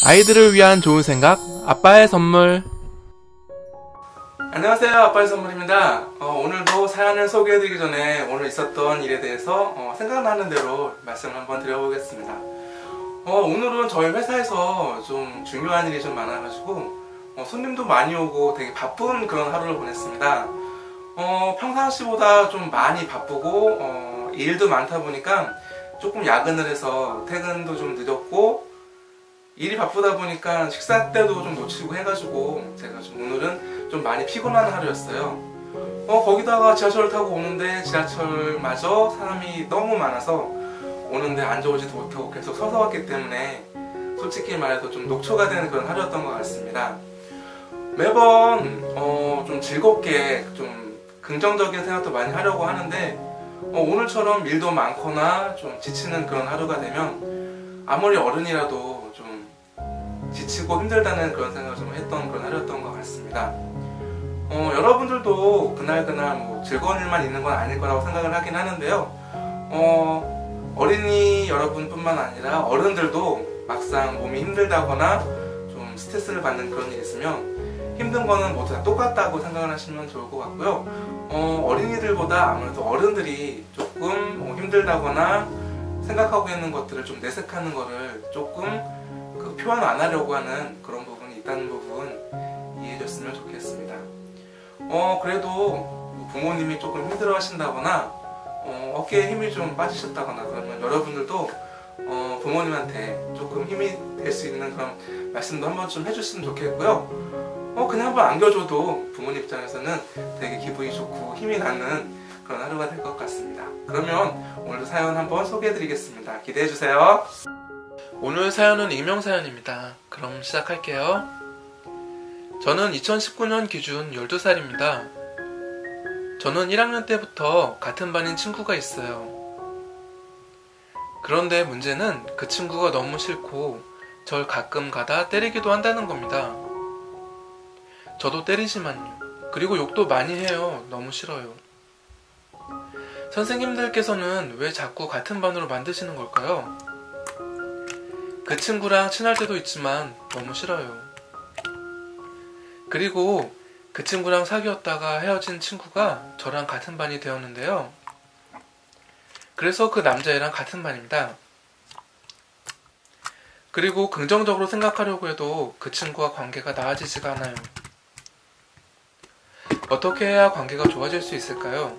아이들을 위한 좋은 생각, 아빠의 선물. 안녕하세요, 아빠의 선물입니다. 오늘도 사연을 소개해드리기 전에 오늘 있었던 일에 대해서 생각나는 대로 말씀을 한번 드려보겠습니다. 오늘은 저희 회사에서 좀 중요한 일이 좀 많아가지고 손님도 많이 오고 되게 바쁜 그런 하루를 보냈습니다. 평상시보다 좀 많이 바쁘고 일도 많다 보니까 조금 야근을 해서 퇴근도 좀 늦었고, 일이 바쁘다 보니까 식사 때도 좀 놓치고 해가지고 제가 좀 오늘은 좀 많이 피곤한 하루였어요. 거기다가 지하철을 타고 오는데 지하철마저 사람이 너무 많아서 오는데 앉아오지도 못하고 계속 서서 왔기 때문에 솔직히 말해서 좀 녹초가 되는 그런 하루였던 것 같습니다. 매번 좀 즐겁게 좀 긍정적인 생각도 많이 하려고 하는데 오늘처럼 일도 많거나 좀 지치는 그런 하루가 되면 아무리 어른이라도 좀 지치고 힘들다는 그런 생각을 좀 했던 그런 하루였던 것 같습니다. 여러분들도 그날그날 뭐 즐거운 일만 있는 건 아닐 거라고 생각을 하긴 하는데요. 어린이 여러분뿐만 아니라 어른들도 막상 몸이 힘들다거나 좀 스트레스를 받는 그런 일이 있으면 힘든 거는 모두 다 똑같다고 생각을 하시면 좋을 것 같고요. 어린이들보다 아무래도 어른들이 조금 힘들다거나 생각하고 있는 것들을 좀 내색하는 거를 조금 표현 안 하려고 하는 그런 부분이 있다는 부분 이해해 줬으면 좋겠습니다. 그래도 부모님이 조금 힘들어 하신다거나 어깨에 힘이 좀 빠지셨다거나 그러면 여러분들도 부모님한테 조금 힘이 될 수 있는 그런 말씀도 한번 좀 해주시면 좋겠고요. 그냥 한번 안겨줘도 부모님 입장에서는 되게 기분이 좋고 힘이 나는 그런 하루가 될 것 같습니다. 그러면 오늘도 사연 한번 소개해드리겠습니다. 기대해주세요. 오늘 사연은 익명 사연입니다. 그럼 시작할게요. 저는 2019년 기준 12살입니다. 저는 1학년 때부터 같은 반인 친구가 있어요. 그런데 문제는 그 친구가 너무 싫고 절 가끔 가다 때리기도 한다는 겁니다. 저도 때리지만요. 그리고 욕도 많이 해요. 너무 싫어요. 선생님들께서는 왜 자꾸 같은 반으로 만드시는 걸까요? 그 친구랑 친할 때도 있지만 너무 싫어요. 그리고 그 친구랑 사귀었다가 헤어진 친구가 저랑 같은 반이 되었는데요. 그래서 그 남자애랑 같은 반입니다. 그리고 긍정적으로 생각하려고 해도 그 친구와 관계가 나아지지가 않아요. 어떻게 해야 관계가 좋아질 수 있을까요?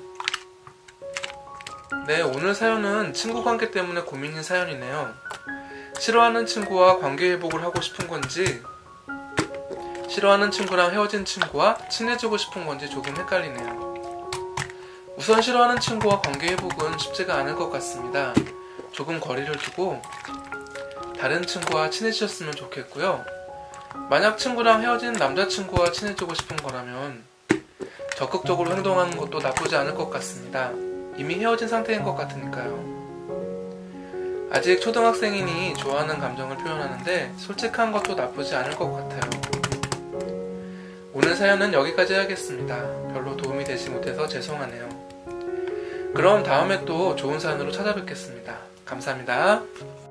네, 오늘 사연은 친구 관계 때문에 고민인 사연이네요. 싫어하는 친구와 관계 회복을 하고 싶은 건지, 싫어하는 친구랑 헤어진 친구와 친해지고 싶은 건지 조금 헷갈리네요. 우선 싫어하는 친구와 관계 회복은 쉽지가 않을 것 같습니다. 조금 거리를 두고 다른 친구와 친해지셨으면 좋겠고요. 만약 친구랑 헤어진 남자친구와 친해지고 싶은 거라면 적극적으로 행동하는 것도 나쁘지 않을 것 같습니다. 이미 헤어진 상태인 것 같으니까요. 아직 초등학생이니 좋아하는 감정을 표현하는데 솔직한 것도 나쁘지 않을 것 같아요. 오늘 사연은 여기까지 하겠습니다. 별로 도움이 되지 못해서 죄송하네요. 그럼 다음에 또 좋은 사연으로 찾아뵙겠습니다. 감사합니다.